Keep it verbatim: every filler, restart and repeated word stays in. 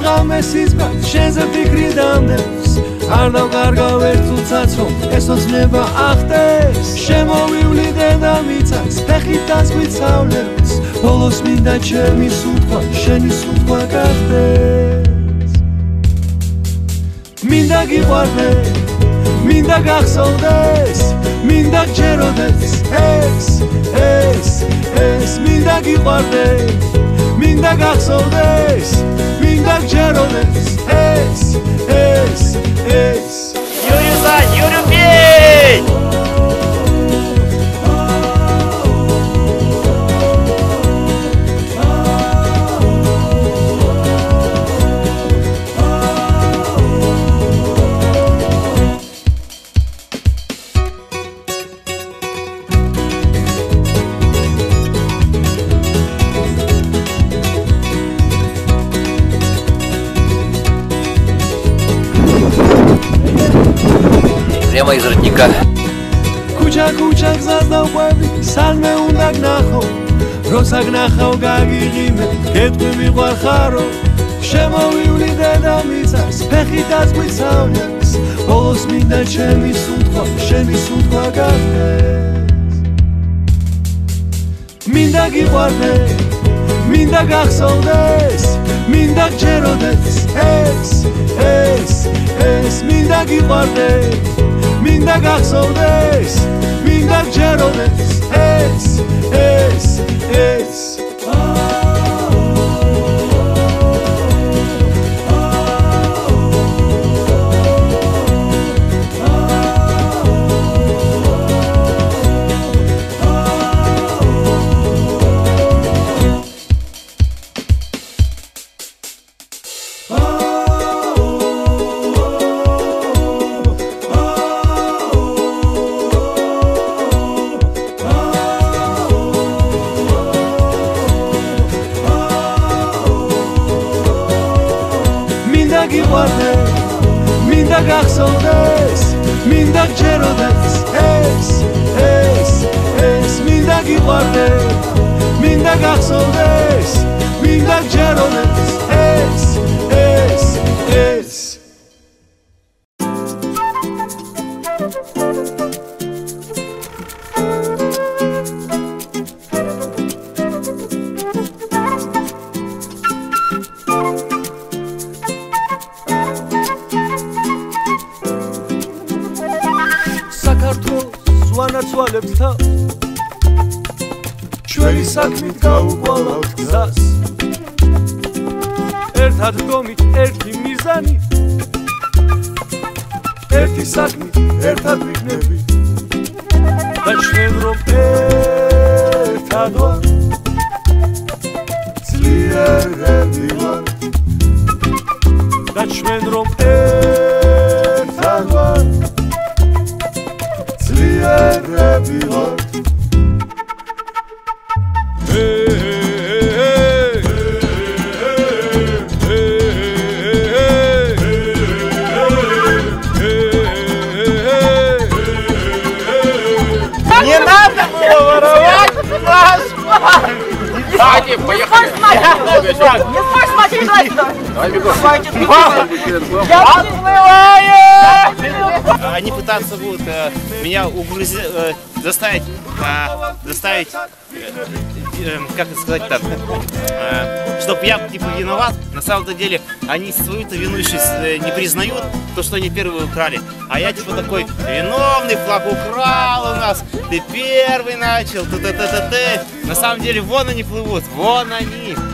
ღამესის გან შენზე ფიქრი დამდევს არ დავკარგავ ერთ წუთსაც რომ ეს ოცნება ახტეს შემოვივლი დედამიწას ფეხით დასგვიცავლებს ბოლოს მინდა ჩემი სიტყვა შენი სიტყვა გახდეს მინდა გიყვარდე მინდა გახსოვდეს მინდა გჯეროდეს ეს ეს ეს მინდა გიყვარდე მინდა გახსოვდეს მინდა გჯეროდეს ეს ეს ეს Юрюза, Юрю пей! Прямо из родника. Куча куча გზასდავყვები სანმე უნდა გნახო როცა გნახავ გაგიღიმე კეთყვი მიყვარხარო შემოვივლი დედამიწას ფეხით დასგვიცავლებს ბოლოს მინდა ჩემი სიტყვა შენი სიტყვა გახდეს მინდა გიყვარდე მინდა გახსოვდეს მინდა გჯეროდეს ეს ეს ეს მინდა გიყვარდე მინდა გახსოვდეს მინდა გჯეროდეს ეს ეს ეს გიყვარდე მინდა გახსოვდეს მინდა გჯეროდეს ეს ეს ეს მინდა გიყვარდე მინდა გახსოვდეს მინდა გჯეროდეს ეს ეს ეს ვანაცვალებთ თავს ჩვენი საქმით გაუყოლავთ გზას ერთად დგომით ერთი მიზანი ერთი საქმით ერთად ვიქნებით და ჩვენ რომ ერთად ვართ ძლიერები ვართ და ჩვენ რომ ერთად ვართ ძლიერები ვართ Не надо было воровать наш флаг! Давайте, поехали! Не можешь смотреть туда! Давай бегом! Я отплываю! Они пытаться будут э, меня угрыз... э, заставить, э, заставить, э, э, как это сказать-то, э, чтобы я типа виноват. На самом-то деле они свою-то вину еще э, не признают, то, что они первые украли. А я типа такой, виновный, флаг украл у нас, ты первый начал, т-т-т-т-т. На самом деле вон они плывут, вон они.